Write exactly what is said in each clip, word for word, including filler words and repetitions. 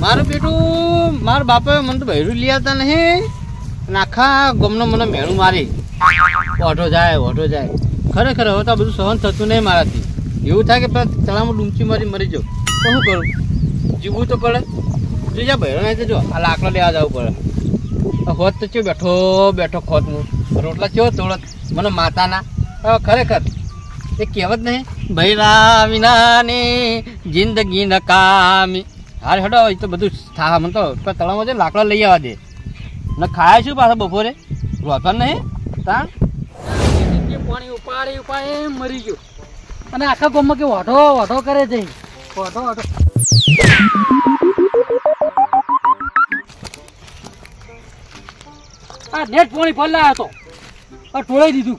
મારું બેટું મારા બાપે મને તો બહેરું લઈ આવતા નહીં, આખા ગમનો મને મેળું મારી ઓઢો જાય ઓઢો જાય. ખરેખર હવે તો આ બધું સહન થતું નહીં મારાથી. એવું થાય કે પેલા તળાવમાં ડૂમચી મારી મરી જાઉં તો શું કરું? જીવવું તો પડે. જોઈ બહેરો નહીં તો જો આ લાકડો લેવા જવું પડે. હોત તો ચો બેઠો બેઠો ખોત હું રોટલા ચો તોડત મને માતાના. હવે ખરેખર એ કહેવત નહીં ભૈરા વિનાની જિંદગી નકામી. હારે હેડો એ તો બધું થા મને તો તળાવમાં છે લાકડો લઈ આવવા દે ને ખાય શું પાછા બપોરે રોતો નહીં તાણ પાણી ઉપાડી ઉપાડી મરી ગયો અને આખા ગામમાં કે ઓઢો ઓઢો કરે છે. ઓઢો ઓઢો આ નેટ પાણી ફરલા હતો ઢોળાઈ દીધું.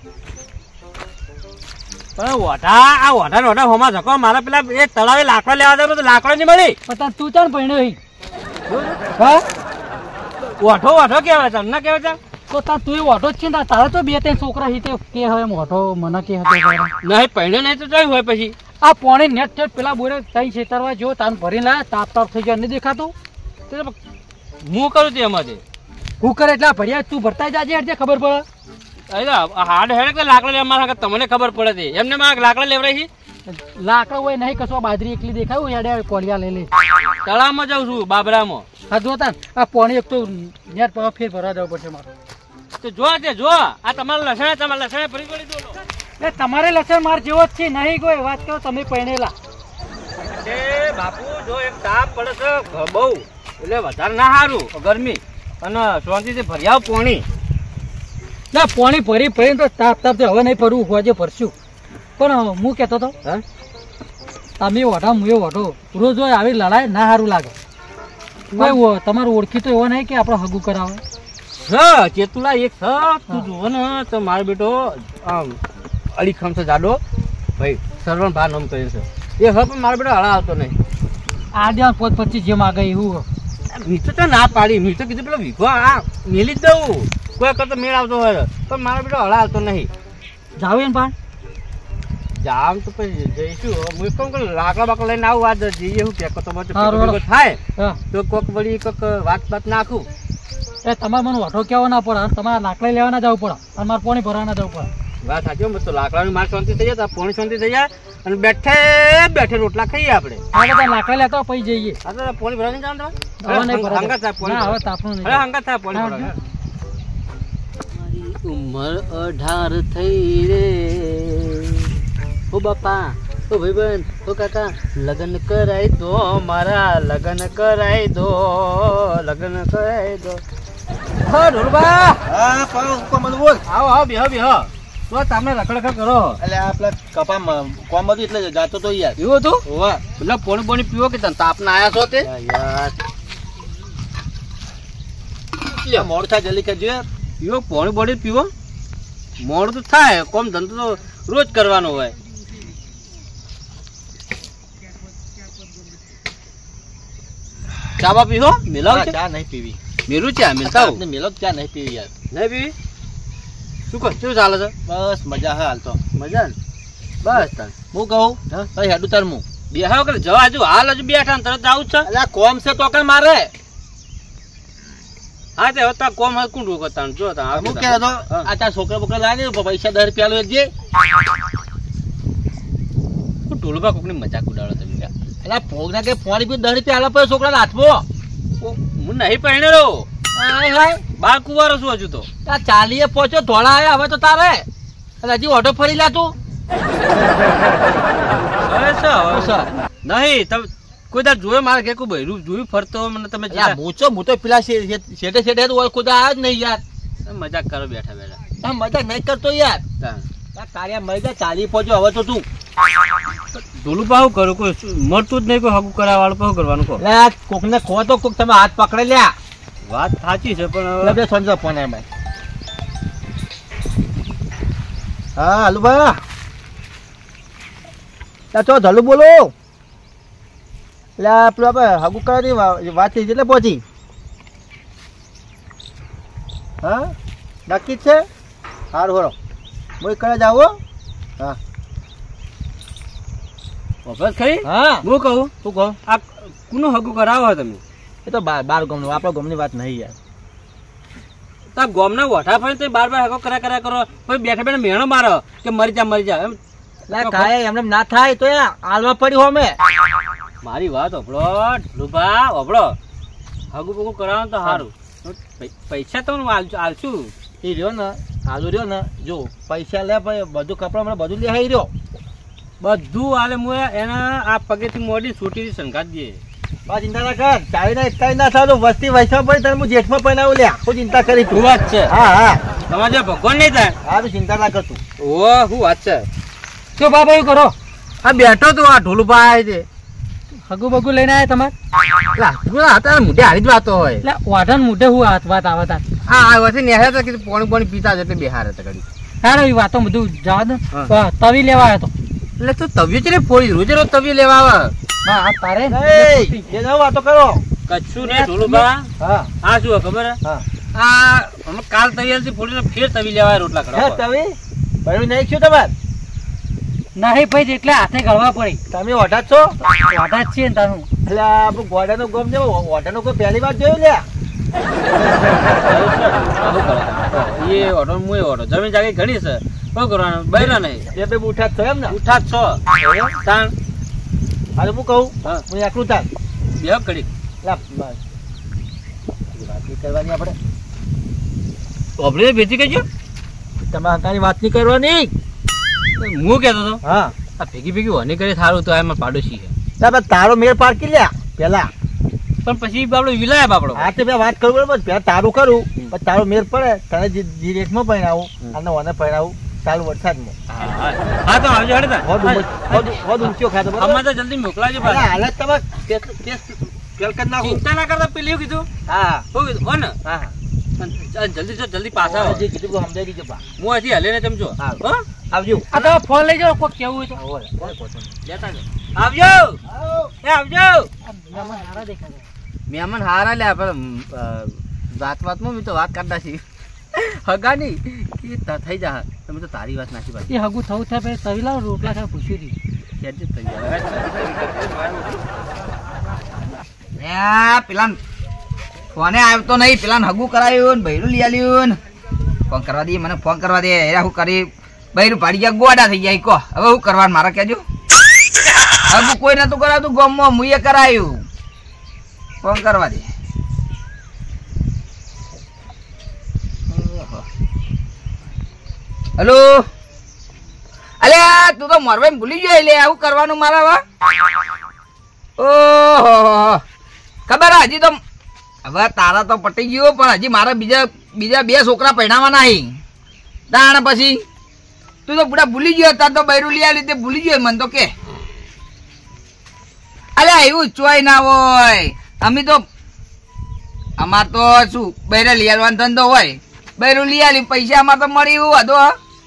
પણ ઓઢા આ ઓઢા ને ઓઢા હોમાં જકો મારા પેલા એ તળાવે લાકડો લેવા જાય તો લાકડો નહીં મળી. પણ તું ચાણ પહેણ્યો હી હા ઓઢો ઓઢો કહેવાય છે ના કહેવાય છે તો તાર તું ઓઢો જ છે ને તારા તો બે ત્રણ છોકરા હી તે કે હવે ઓઢો મને કે હતો નહીં પહેણ્યો નહીં તો જોયું હોય પછી આ પાણી નેટ નેટ પેલા બોરે તઈ છેતરવા જો તાન ભરી લા તાપ તાપ થઈ જાય નહીં દેખાતું. હું કરું તે એમાંથી હું કરે એટલે ભર્યા તું ભરતા જાજે એટલે ખબર પડે. હાડ હેડ કે લાકડા લેવા મારા તમને ખબર પડે છે એમને મારા લાકડા લેવડાય છે. લાકડા હોય નહીં કશો બાજરી એકલી દેખાયું હેડે કોલિયા લઈ લે. તળાવમાં જાઉં છું બાબરામાં. હા જોતા આ પાણી એક તો નેટ પર ફેર ભરવા જવું પડશે મારે. તો જો તે જો આ તમારા લસણ તમારા લસણ ફરી પડી દો. એ તમારે લસણ માર જેવો જ છે નહીં કોઈ વાત કરો તમે પહેણેલા. એ બાપુ જો એક તાપ પડે છે બહુ એટલે વધારે ના સારું ગરમી અને શાંતિથી ભરી આવ પાણી. ના પાણી ભરી ભરીને તો તાપ તાપ હવે નહીં ફરવું હોજે ભરશું. પણ હું કહેતો હતો હા તમે ઓઢા હું એ ઓઢો રોજ રોજ આવી લડાય ના સારું લાગે. કોઈ તમારું ઓળખી તો એવો નહીં કે આપણે હગું કરાવે. હા ચેતુલા એક સ તું જુઓ ને તો મારો બેટો આમ અડીખમ છે જાડો ભાઈ સરવણ ભાર નામ કર્યું છે એ હવે પણ મારો બેટો હળા આવતો નહીં. આ જ્યાં પોત પચીસ જેમ આગળ એવું મીઠું તો ના પાડી મીઠું કીધું પેલો વીઘો આ મેલી જ દઉં કોઈ કરતો મેળ આવતો હોય પણ મારો બેટો હળા આવતો નહીં. જાવ ને પણ જામ તો પછી જઈશું હું કેમ કે લાકડા બાકડા લઈને આવું આજ જઈએ હું કે તો થાય તો કોક વળી કોક વાત વાત નાખું. એ તમારે મને ઓઢો કેવો ના પડે તમારે લાકડા લેવા ના જવું પડે અને મારે પાણી ભરવા ના જવું પડે. વાત સાચી મસ્ત લાકડાની માર શાંતિ થઈ જાય પાણી શાંતિ થઈ જાય અને બેઠે બેઠે રોટલા ખાઈએ આપણે. આ બધા લાકડા લેતા પછી જઈએ. હા તો પાણી ભરવા નહીં જવાનું ઉંમર અઢાર થઈ રે ઓ બાપા ઓ ભાઈબંધ ઓ કાકા લગ્ન કરાઈ દો મારા લગ્ન કરાઈ દો લગ્ન કરાઈ દો. હા ઢોલબા હા કોમ બોલ આવો આવો બેહો બેહો તો તમે રખડખડ કરો. એટલે આપલા કપા કોમ હતું એટલે જાતો તો યાર એવું હતું હોવા એટલે પોણી પોણી પીવો કે તને તાપના આયા છો તે યાર લે મોડ થાય જલ્દી કરજો યાર. પીવો પોણી બોડી પીવો મોડ તો થાય કોમ ધંધો તો રોજ કરવાનો હોય. ચા બા પીવો મિલાવ ચા નહીં પીવી મેરું ચા મિલતા મિલો ચા નહીં પીવી યાર નહીં પીવી શું કહો શું ચાલે છે? બસ મજા હે હાલ તો મજા ને બસ તાર હું કહું હા હેડું તાર હું બેહાવ કરે જવા હજુ હાલ હજુ બેઠા તરત આવું જ છે. એટલે કોમ છે તો કઈ મારે હા તે હવે કોમ હાલ કોણ રોકો તાણ જો તા હું કે તો આ તાર છોકરા બોકરા લાગે પૈસા દસ રૂપિયા લો જે ટોલબા કોકની મજાક ઉડાડો તમે. એટલે ભોગ ના કે ફોન પી દસ રૂપિયા આલો પડે છોકરા હાથમાં હું નહીં પહેણેલો બાર કુવારો છું હજુ તો ચાલીએ પહોંચો ધોળા આવ્યા હવે તો તારે હજી ઓટો ફરી લા તું નહીં તમે કોઈ તાર જોયો મારે કે કોઈ બહેરું જોયું ફરતો મને તમે મૂચો હું તો પેલા શેઠે શેઠે હોય કોઈ આવ્યો જ નહીં યાર. મજાક કરો બેઠા બેઠા મજાક નહીં કરતો યાર કાર્ય મળી જાય ચાલી પહોંચો હવે તો તું ધોલું પાહું કરો કોઈ મળતું જ નહીં કોઈ હગું કરાવ વાળું પાહું કરવાનું કહો. કોક ને ખો તો કોક તમે હાથ પકડે લ્યા વાત સાચી છે પણ સંજો ફોન એમ હા હાલું ભાઈ ચો ધલું બોલો એટલે પેલું આપણે હગું કરાવી વાત થઈ એટલે પહોંચી હા નક્કી જ છે સારું હોરો હું કરે જાવ હા ખરી હા હું કહું તું કહો આ કોનું હગું કરાવો તમે એ તો બાર બાર ગામનું આપણો ગામની વાત નહીં યાર. તા ગોમના વઠા ફરી તે બાર બાર હકો કર્યા કર્યા કરો પછી બેઠા બેઠા મેણો મારો કે મરી જા મરી જા એમ લા કાય એમને ના થાય તો યાર આલવા પડ્યું અમે. મારી વાત ઓભળો ઢોલુભા ઓભળો હગુ બગુ કરાવો તો સારું પૈસા તો હું આલ- આલશું એ રહ્યો ને આલુ રહ્યો ને જો પૈસા લે પછી બધું કપડા મને બધું લે આવી રહ્યો. બધું આલે હું એના આ પગેથી મોડી છૂટી સંઘાત દે બા ચિંતા ના કર ચાવી ના એકતા ના થાય તો વસ્તી વૈસા પડી તને હું જેઠમાં પહેરાવું લે આખું ચિંતા કરી તું. શું વાત છે હા હા તમારે જો ભગવાન નહીં થાય હા તું ચિંતા ના કરતું. ઓ શું વાત છે શું બાબા એવું કરો આ બેઠો તો આ ઢોલુભા આવે છે હગુ બગુ લઈને આવ્યા તમારે હતા મોઢે હારી જ વાતો હોય એટલે વાઢન મોઢે હું હાથ વાત આવે તાર હા આ વર્ષે નેહ્યા હતા કે પાણી પાણી પીતા જ એટલે બેહાર હતા ઘડી સારો એ વાતો બધું જવા દે હા. તવી લેવા આવ્યો તો એટલે તું તવિયો છે ને ફોડી રોજે રોજ તવિયો લેવા આવે હા આ તારે એ જે જાવ વાતો કરો. કચ્છું ને ઢોલુભા હા આ શું ખબર હે? હા આ અમે કાલ તવિયાલ થી ફોડીને ફેર તવી લેવા રોટલા હે કરવા તમે ભાઈ નહીં શું તમારે નહીં ભાઈ એટલે હાથે ગળવા પડી તમે ઓઢા જ છો વાઢા જ છીએ ને તારું એટલે આપણું ગોડાનું ગમ છે ઓઢાનું કોઈ પહેલી વાર જોયું લે. એ ઓટો મુએ ઓટો જમીન જાગે ઘણી છે શું કરવાનું બૈરા નહીં બે બે ઉઠા જ છો એમ ને. ઉઠા જ છો તાણ હાલ હું કહું હા હું એકલું તાર બે ઘડી લા બસ વાત નહીં કરવાની આપણે ઓબળી બેચી કહેજો તમારા હંકાની વાત નહીં કરવાની. હું કહેતો હતો હા આ ભેગી ભેગી હોની કરે સારું તો એમાં પાડોશી છે તારે તારો મેળ પાડકી લ્યા પેલા. પણ પછી બાપડો વિલાય બાપડો આ તો મેં વાત કરું બરોબર પેલા તારું કરું પછી તારો મેળ પડે તને જે જે રેટમાં પહેરાવું અને ઓને પહેરાવું ચાલુ વરસાદમાં. હા તો આવજો હડતા હોદ ઉમર- હોદ- હોદ ઊંચો ખાતો બરોબર? અમારે તો જલ્દી મોકલાવજો અલા, પાછા. હાલત તમે કેસ કેસ ફેલ કરી નાખું. ચિંતા ના કરતા પેલી એવું કીધું હા શું કીધું હો ને હા હા અને જલ્દી જો જલ્દી પાછા આવો. જે કીધું બધું સમજાઈ દીધું બા. હું અહીંથી હલે ને ચમચો હા. હો આવજો. આ તો ફોન લઈ જાઓ કોઈ કેવું હોય તો ઓય, ઓય, પોતો નહીં. લેતા જાઓ. આવજો એ આવજો આ મહેમાન સારા દેખાય છે. મહેમાન હારા લે આપણે વાત વાતમાં મેં તો વાત કરતા છીએ હગાની કે ત- થઈ જા તમે તો તારી વાત નાખી પાછી એ હગું થવું થાય પછી તવી લાવો રોટલા ખાય પૂછ્યું હતી ખેંચી જ થઈ જાય પેલા ફોને આવતો નહીં પેલા હગું કરાયું ને બૈરું લઈ આલ્યું ને ફોન કરવા દે મને ફોન કરવા દે એરા હું કરી બૈરું પાડી ગયા ગોડા થઈ જાય કહો હવે હું કરવાનું મારા કહેજો હગું કોઈ નતું કરાવતું ગામમાં મુએ કરાયું ફોન કરવા દે હેલો અલ્યા તું તો મોરભાઈ ભૂલી ગયો એટલે આવું કરવાનું મારા વા ઓહો ખબર હે, હજી તો હવે તારા તો પટી ગયો પણ હજી મારા બીજા બીજા બે છોકરા પહેણાવા નહીં તાણ પછી તું તો પૂરા ભૂલી ગયો તાર તો બૈરું લઈ લીધે ભૂલી ગયો મને તો કે અલ્યા એવું ચોય ના હોય અમે તો અમાર તો શું બૈરા લઈ આવવાનો ધંધો હોય બૈરું લઈ આલી પૈસા અમાર તો મળી એવું હતો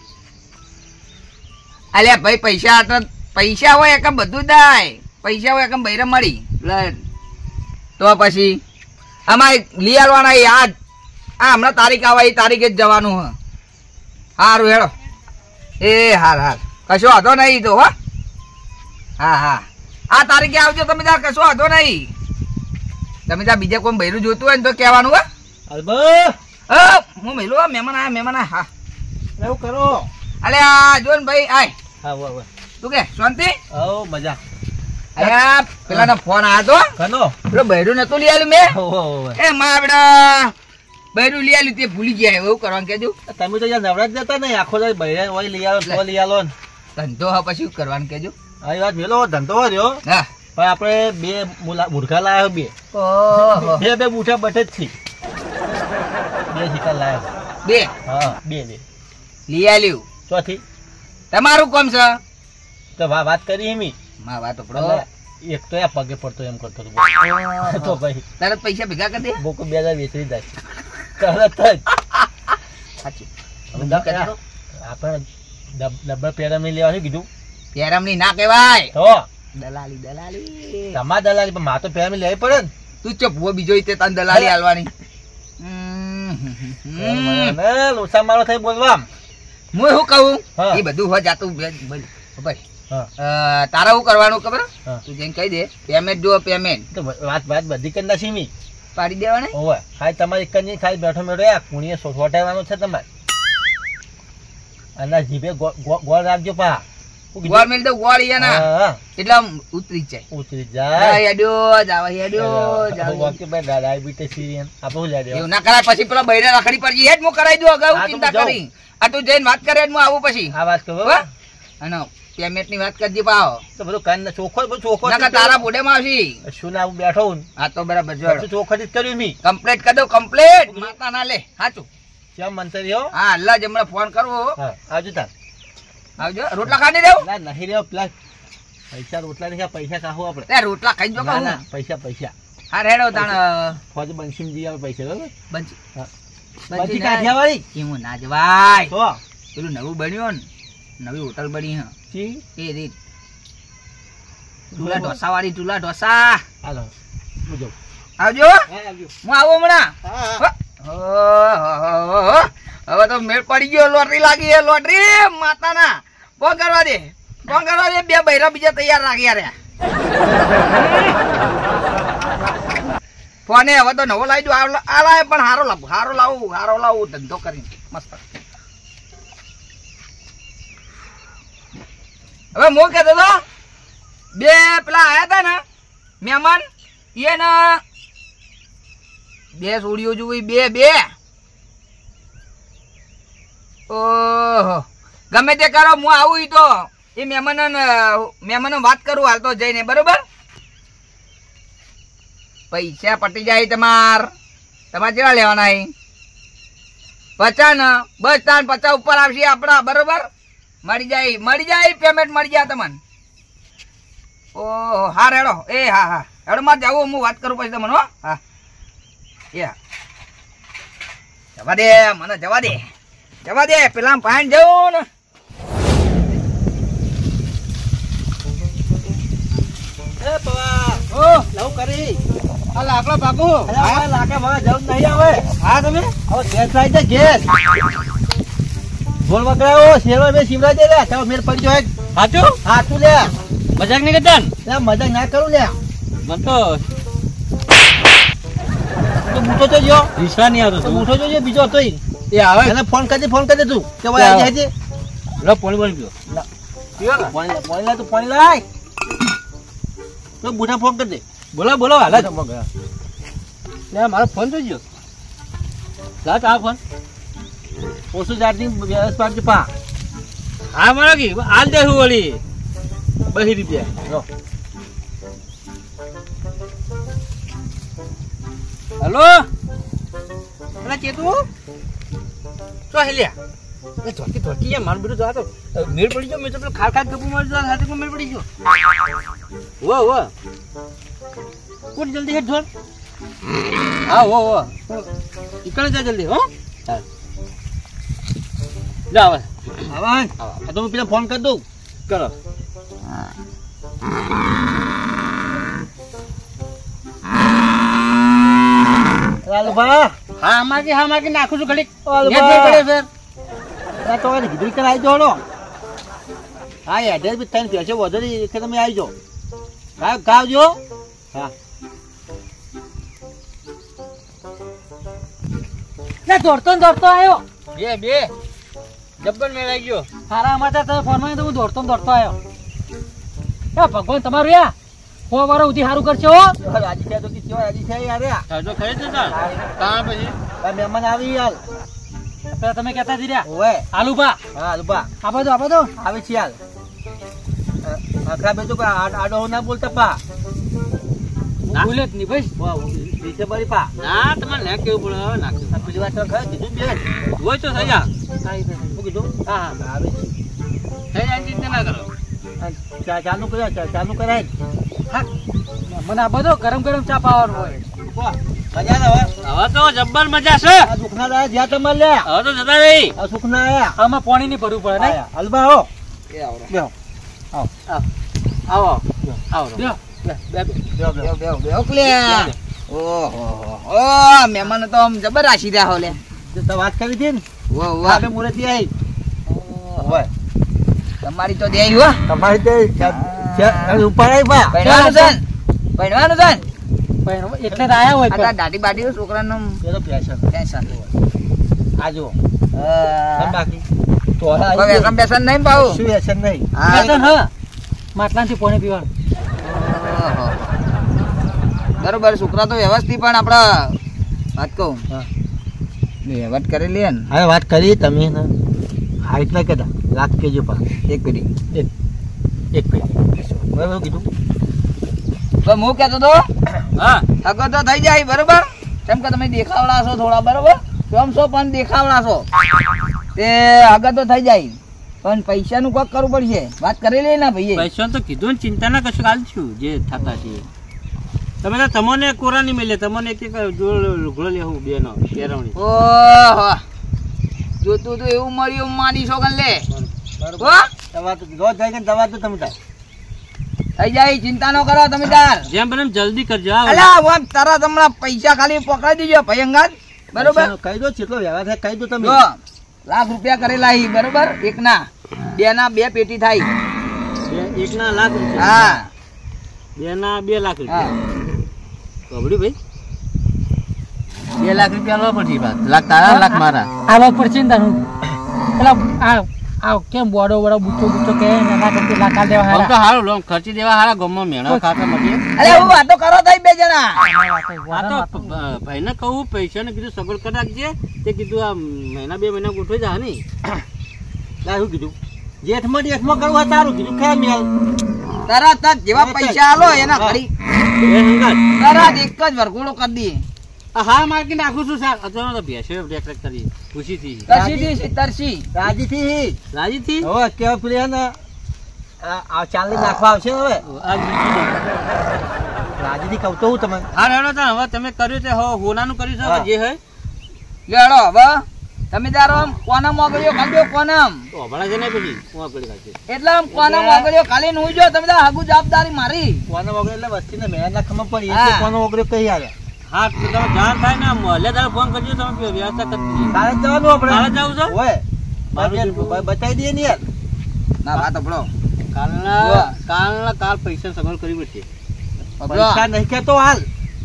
અલ્યા ભાઈ પૈસા આટલા પૈસા હોય એકમ બધું થાય પૈસા હોય એકમ બૈરા મળી લે. તો પછી અમારે લઈ આવવાના યાદ આ હમણાં તારીખ આવે એ તારીખે જ જવાનું હ સારું હેડો એ હાર હાર કશો વાંધો નહીં તો હો હા હા આ તારીખે આવજો તમે ત્યાં કશો વાંધો નહીં તમે ત્યાં બીજા કોઈ બૈરું જોતું હોય ને તો કહેવાનું હો અલબત્ત. હા હું મેલું આ મહેમાન આ મહેમાન આ હા એવું કરો. અલે આ જો ને ભાઈ આય હા વાહ વાહ. તું કે શાંતિ આવો મજા. અલ્યા પેલાનો ફોન આવ્યો તો કનો પેલો બૈરું નતું લઈ આવ્યું મેં ઓહો ઓહો. એ માવડા બૈરું લઈ આવ્યું તે ભૂલી ગયા એવું કરવાનું કેજો તમે તો યાર નવરા જ જતા નહીં આખો દાડો બૈરા હોય લઈ આવો તો લઈ આલો ને. ધંધો હા પછી શું કરવાનું કેજો આ વાત મેલો ધંધો રહ્યો હા પણ આપણે બે મુલા મૂર્ખા લાવ્યો બે ઓહો બે બે બૂઠા બટે જ થી બે શિકાર લાવ્યો. બે હા બે બે લઈ આવ્યું ચોથી તમારું કોમ છે તો વા- વાત કરી એમી માં વાત પડો એટલે એક તો આ પગે પડતો એમ કરતો હતો. તો ભાઈ તરત પૈસા ભેગા કરી દે બોકો બે હજાર વેચી જાય તરત જ સાચું હવે હું કહેતો હતો, આપણે ડબ- ડબ્બા પેરા નહીં લેવાનું કીધું પેરામણી ના કહેવાય તો દલાલી દલાલી તમારા દલાલી પણ મા તો પેરા લેવી પડે ને. તું ચપ ભૂવો બીજો ઈ તે તને દલાલી આલવાની હમ, હમ, હમ. મને લોસા મારો થઈ બોલવા આમ. હું શું કહું હા. એ બધું હોય જાતું બે- બોલ. ભાઈ હા અ, તારા શું કરવાનું ખબર હા. તું જઈને કહી દે પેમેન્ટ જો પેમેન્ટ તો વાત વાત બધી કરી નાખી મી પાડી દેવાને ઓવે ખાલી તમારે એક જ નહીં ખાલી બેઠો બેઠો આ કુણીએ સોટાડવાનો છે તમારે અને જીભે ગો- ગો- ગોળ રાખજો પા શું કીધું? ગોળ મેલ તો ગોળ ઈયા ના હા, હા. એટલે આમ ઉતરી જ જાય ઉતરી હા, જાય હેડ્યો જાવા હેડ્યો જાવા વાક્ય ભાઈ ડાયાબિટીસ સિરિયન આપણે શું લેવા એવું ના કરાય પછી પેલા બૈરા રખડી પડજી હેડ હું કરાઈ દઉં અગાઉ હા, તો ચિંતા હું જાઉં. કરી આ તું જઈને વાત કરે હેડ હું આવું પછી આ વાત કહો હો? અને પેમેન્ટ ની વાત કરજી પાવ તો બધું કાન ને ચોખ્ખો બધું ચોખ્ખો નકર તારા બોડે માં આવશી શું ના હું બેઠો હું હા તો બરાબર જો બધું ચોખ્ખો જ કર્યું મી કમ્પ્લીટ કરી દઉં કમ્પ્લીટ માતા ના લે સાચું કેમ મંતવ્યો હા અલ્લાહ જમણે ફોન કરવો હા આવજો તાર આવજો રોટલા ખાને દેવું ના નહીં રહ્યો પેલા પૈસા રોટલા નહીં પૈસા કાહો આપણે તે રોટલા ખાઈ જો ના કહું ના પૈસા પૈસા હા રેડો તાણ ફોજ બંસીમ જી આવે પૈસા બરાબર બંચી હા. બંચી બધી ના- કાઠિયાવાડી કેવું ના જવાય તો પેલું નવું બન્યું ને નવી હોટલ બની હા જી એ રીત ટુલા ઢોસા વાળી ટુલા ઢોસા હાલો હું જાઉં આવજો હા આવજો હું આવું હમણાં હા ઓહોહોહો. હવે તો મેળ પડી ગયો લોટરી લાગી એ લોટરી માતાના ફોન કરવા દે ફોન કરવા દે બે બૈરા બીજા તૈયાર રાખ્યા રહ્યા ફોને હવે તો નવો લાવી દઉં આ આ લાવે પણ હારો લાવું હારો લાવું હારો લાવું ધંધો કરીને મસ્ત હવે હું કહેતો હતો બે પેલા આયા હતા ને મહેમાન એને બે સોડીઓ જોઈ બે બે ઓહો ગમે તે કરો હું આવું ઈ તો એ મહેમાન મહેમાન વાત કરું હાલ તો જઈને બરોબર પૈસા પટી જાય તમાર તમારે કેટલા લેવાના એ પચાસ ને બસ તાન પચાસ ઉપર આવશે આપડા બરોબર મળી જાય મળી જાય પેમેન્ટ મળી જાય તમને ઓહો હા રેડો એ હા હા હેડો માં જાવું હું વાત કરું પછી તમને હો હા એ હા જવા દે મને જવા દે જવા દે પેલા પાણી જવું ને એ પવા ઓ લવ કરી આ લાકડા ભાગો અરે હવે લાગે હવે જવું નહીં આવે હા તમે હવે ગેસ લાવી દે ગેસ ગોળ વગડાયો શેરો બે શિવરા દે લે ચાલો મેર પડી જાય સાચું હા તું લે મજાક નહીં કરતા ને? લે મજાક ના કરું લે મને તો તો મૂઠો તો જો વિશ્વાસ નહીં આવતો તો મૂઠો જોજો બીજો હતો ઈ. એ આવે એને ફોન કરજે ફોન કરજે તું કે ભાઈ આવી જાય છે લો પોણી બોલી ગયો પાણી લા પાણી લા તું પાણી લાય તો બુઢા ફોન કરજે બોલો બોલો હાલ જ મગ લે મારો ફોન થઈ ગયો લાટ આ ફોન ઓછું ચાર્જિંગ વ્યવસ્થા પાડજે પા હા મારો કી હાલ દે હું વળી બહી રૂપિયા લો હેલો અલા ચેતુ તો હેલ્યા એ ધોતી ધોતી યાર મારું બધું તો મેળ પડી ગયો મેં તો પેલો ખાર ખાર કપુ મારી દીધા સાથે મેળ પડી ગયો વો વો કોણ જલ્દી હેડ ધોર હા વો વો નીકળ જા જલ્દી હો ચાલ જા હવે આવાન આ તો હું પેલા ફોન કરી દઉં કરો ચાલો ભા હા માગી હા માગી નાખું છું ઘડીક હાલો યાદ બા. નહીં પડે ફેર આ તો એને કીધું કે આવી જોડો હા એડ્રેસ બી ત્રણ પૈસે વધુ નહીં કે તમે આવી જાઓ ગાવ ગાવજો હા લે દોડતો ને દોડતો આવ્યો બે બે જબ્બર મેળાઈ ગયો હારા અમારા તમે ફોન માં તો હું દોડતો ને દોડતો આવ્યો એ ભગવાન તમારું યા સો વારો ઉધી સારું કરશે હો રાજી થયા તો કે કેવા રાજી થયા યાર આ સાજો ખાઈ છે તાર તાણ પછી આ મહેમાન આવી હાલ પેલા તમે કહેતા હતી રહ્યા ઓવે આલુભા હા અલ્બા આ બધું આ બધું આવે છે હાલ આખા બેજો કે આ- આડો ના બોલતા પા ભૂલે જ નહીં ભાઈ વાહ દીસે બરી પા ના તમારે ને કેવું પડે હવે નાખ આ પેલી વાત તો ખરી કીધું બેન હોય તો થઈ જા શું કીધું હા હા આવે છે થઈ જાય ચિંતા ના કરો આ ચા ચાલુ કર્યા ચા ચાલુ કરાય હા મને આ બધો ગરમ ગરમ ચા પાવાનું હોય વાહ મજા ને હવે હવે તો જબ્બર મજા છે આ સુખના દાયા જ્યાં તમે લે હવે તો જતા રહી આ સુખના આયા આમાં પાણી નહીં ભરવું પડે નહીં આયા અલ્બા હો એ આવડે બેહો આવો આવો લ્યો. બે બે બેહો બેહો બેવ બેવ બેવ પ્લે ઓહો ઓ મહેમાન તો આમ જબર રાશી રહ્યા હો લે તો વાત કરી હતી ને વો વાહ આપે મુરતી આવી ઓય તમારી તો દે હો તમારી તે ઉપર આવી પા પૈણવાનું છે ને? પૈણવાનું છે ને? પણ એટલે જ આયા હોય આ પણ. દાઢી બાઢી છોકરાનું પેલો પેશન ટેન્શન આ જો હા. બાકી તોડા કોઈ વ્યસન બેસન નહીં પાવું શું વ્યસન નહીં હા. બેસન હ માટલાથી પાણી પીવાનું. ઓહો. બરોબર છોકરા તો વ્યવસ્થિત પણ આપડે વાત કહું હા. વ્યવહાર કરેલી હે ને હવે વાત કરી તમે ને હાઈટ ના કદા લાખ કેજો પા એક ઘડી એક એક પેટી બરાબર કીધું તો હું કહેતો તો હા અગર તો થઈ જાય બરોબર કેમ કે તમે દેખાવડા છો થોડા બરોબર કેમ છો પણ દેખાવડા છો તે આગળ તો થઈ જાય પણ પૈસાનું કોક કરવું પડશે વાત કરેલી ના ભાઈએ પૈસા તો કીધું ને ચિંતા ના કશું હાલ છું જે થતા છે તમે તો તમને કોરા નહીં મળે તમને એક એક લુગડો લેવું બે નો કેળવણી ઓહો જોતું તો એવું મળ્યું માની છોકન લે હો દવા તો રોજ જાય કે દવા તો તમે થાય થઈ જાય ચિંતા નો કરો તમે તાર જેમ બને એમ જલ્દી કરજો હા. અલા વામ તારા હમણાં પૈસા ખાલી પકડી દીજો ભયંગાત બરોબર કહી દો કેટલો વ્યવહાર થાય કહી દો તમે જો લાખ રૂપિયા કરેલા હી બરોબર એક ના બે ના બે પેટી થાય બે- એક ના લાખ રૂપિયા હા બે ના બે લાખ હા રૂપિયા કબડ્યું ભાઈ બે લાખ રૂપિયા લો પછી વાત લાખ તારા લાખ મારા આવા પડશે ને તારું પેલા આ આ કેમ બોડો બોડો બુચો બુચો કે એના કરતી લાકા દેવા આમ તો હારા. હારું લો ખર્ચી દેવા હારા ગમો મેળા ખાતા મટીએ અરે હું વાતો કરો થઈ બે જણા આ તો ભાઈ ને કહું પૈસા ને કીધું સગવડ કરી રાખજે તે કીધું આ મહિના બે મહિના ગોઠવાઈ જા નહીં ના શું કીધું જેઠમાં જેઠમાં કરવું હોય તારું કીધું ખા મેલ તરત જ જેવા પૈસા આલો એના ઘડી એ હંગાત તરત એક જ વરઘોડો કરી દઈએ આ હા માર્કી નાખું છું સાર અચાનક તો ભેંસો રેક રેક કરી ખુશી થી તરસી દી તરસી રાજી થી રાજી થી હવે કેવા પેલી હે ને આ આ ચાલી નાખવા આવશે ને હવે આ બીજું દે. રાજી થી કહું તો હું તમને હા રેડો તો હવે તમે કર્યું તે હો હોનાનું કર્યું છે હવે જે હે લેડો હવે તમે તારો આમ કોના મોગળ્યો ખાલી દો કોનામ તો અભડા છે ને પછી હું આગળ કાઢશે એટલે આમ કોના મોગળ્યો ખાલી નું જો તમે તાર હગુ જવાબદારી મારી કોનો વગર એટલે વસ્તી ને મહેનત ના ખબર પડી હા. એટલે કોનો વગર કઈ આવે હા તો તમે જાણ થાય ને મોહલ્લે તારે ફોન કરજો તમે વ્યવસ્થા કરી તારે જ જવાનું આપણે તારે જવું છે હોય મારું બ- બતાવી દઈએ ને યાર ના વાત અપડો કાલના વાહ. કાલના કાલ પૈસા સગવડ કરવી પડશે અપડો પૈસા નહીં કહેતો હાલ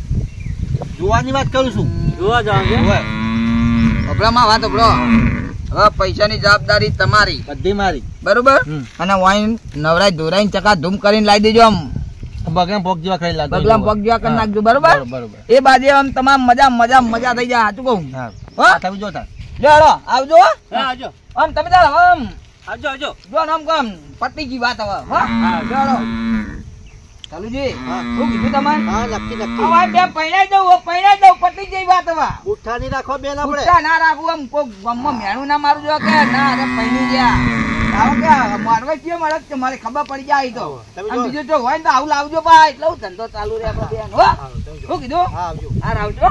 જોવાની વાત કરું છું જોવા જવાનું છે હોય અપડામાં વાત અપડો હવે પૈસાની જવાબદારી તમારી બધી મારી બરોબર હમ. અને વાઈન નવરાઈ ધોરાઈ ચકા ધૂમ કરીને લાવી દેજો આમ બગલા પગ જેવા ખાઈ લાગો બગલામ પગ જેવા કરી નાખજો બરોબર બરોબર એ બાજુ આમ તમામ મજા મજા મજા થઈ જાય સાચું કહું હા હો આ તમે જોતા જો હેડો આવજો હો. હા આવજો આમ તમે તાર હવે આમ આવજો આવજો જો આમ કામ પતી ગઈ વાત હવે હો જો હેડો ચાલુજી શું કીધું તમારે હા નક્કી નક્કી હવે બે પૈણાઈ દઉં હો, પૈણાઈ દઉં પતી ગઈ વાત હવે ઉઠાની રાખો બેન આપણે ઉઠતા ના રાખવું આમ કોઈ ગામમાં મેણું ના મારું જો કે ના અરે પૈણી ગયા આવો કે મારવા કેમ મળે કે મારે ખબર પડી જાય તો તમે અને જો. બીજું જો હોય ને તો આવું લાવજો બા એટલે હું ધંધો ચાલુ રહે આપણે બેન હો શું કીધું હા આવજો હા આવજો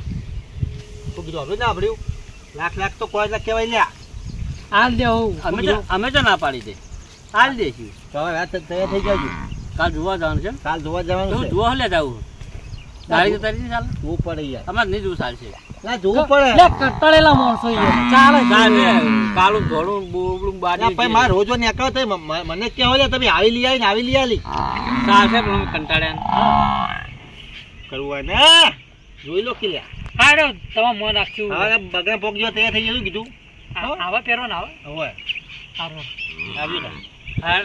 શું કીધું આપણે ના આપડ્યું લાખ લાખ તો કોઈ લાખ કહેવાય લ્યા હાલ દે હું અમે તો અમે તો ના પાડી દે હાલ દેશું તો હવે રાત તૈયાર થઈ જાજો કાલ જોવા જવાનું છે કાલ જોવા તો જવાનું હું છે જોવા લે જાવું ગાડી તો તારી ચાલે જોવું પડે યાર અમારે નહીં જોવું ચાલશે ના જોવું પડે લે કટળેલા માણસો યાર. ચાલે ચાલે કાળું ધોળું બોબડું ના બારી ભાઈ મારે રોજો નીકળો તો મ- મ- મને કહેવો લે તમે આવી લઈ આવી ને આવી લઈ આલી ચાલશે પણ અમે કંટાળ્યા કરવું હોય ને જોઈ લો કે લ્યા હાડો તમારે મોં નાખશું હવે બગડા પોક જેવા તૈયાર થઈ ગયું કીધું આ- આવા પહેરો ને આવે હોય સારું આવ્યું ને હાડ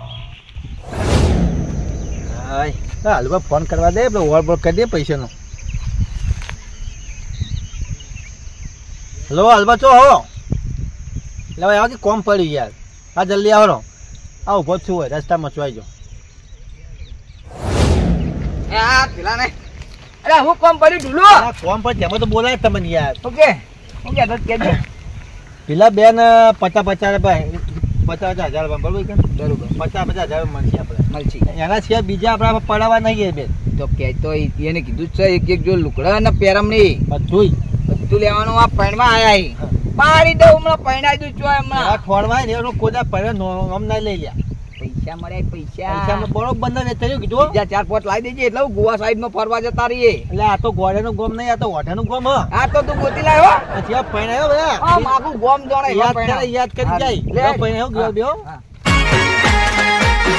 હા હાલવા ફોન કરવા દે આપણે વોલ બોલ કરી દે પૈસાનો હેલો હાલવા ચો હો એટલે હવે આવા કે કોમ પડ્યું યાર હા જલ્દી આવો આ ઉભો જ છું હોય રસ્તામાં ચોઈ જાઓ એ આ પેલા ને અરે હું કોમ પડ્યું ઢૂલો આ કોમ પર તેમાં તો બોલાય તમને યાર ઓકે ઓકે તો કેજો પેલા બેન પચાસ પચાસ રૂપિયા પચાસ પચાસ હજાર રૂપિયા બરોબર કે બરોબર પચાસ પચાસ હજાર મળશે આપણે મળશે એના સિવાય બીજા આપણા પડાવવા નહીં બેન તો કે તો એને કીધું જ છે એક એક જો લુકડા ને પેરમની બધું બધું લેવાનું આ પૈણમાં આયા પાડી દઉં હમણાં પૈણાઈ દઉં છો હમણાં ખોડવાય ને એનો કોદા પડે નોમ ના લઈ લ્યા પૈસા મળ્યા પૈસા પૈસા બરોબર બંધ ને થયું કીધું બીજા ચાર પાંચ લાવી દેજે એટલે હું ગોવા સાઈડ માં ફરવા જતા રહીએ એટલે આ તો ગોળાનું ગોમ નહીં આ તો ઓઢાનું ગોમ હ આ તો તું ગોતી લાવ્યો પછી આ પૈણાયો બધા આમ આખું ગોમ જોણે યાદ કરે યાદ કરી જાય લે. પૈણાયો ગયો બેહો હા.